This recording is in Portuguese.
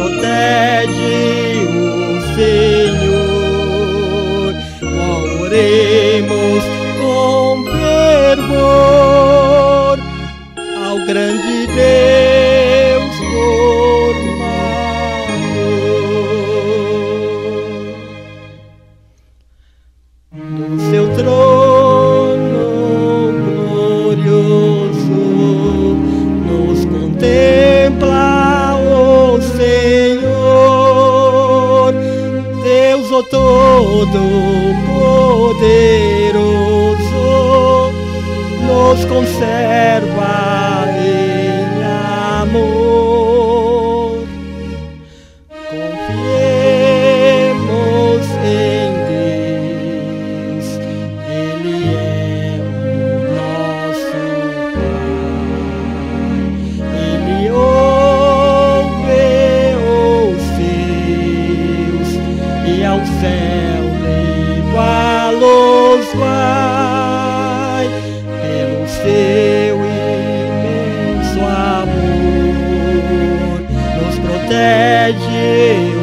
protege o Senhor. Oremos com fervor ao grande Deus formador. Do seu trono glorioso nos contempla o Senhor, Deus o Todo-Poderoso, nos conserva em amor. Confiemos em Deus, Ele é o nosso Pai. Ele ouve os seus e ao céu levá-los vai. Pelo seu imenso amor nos protege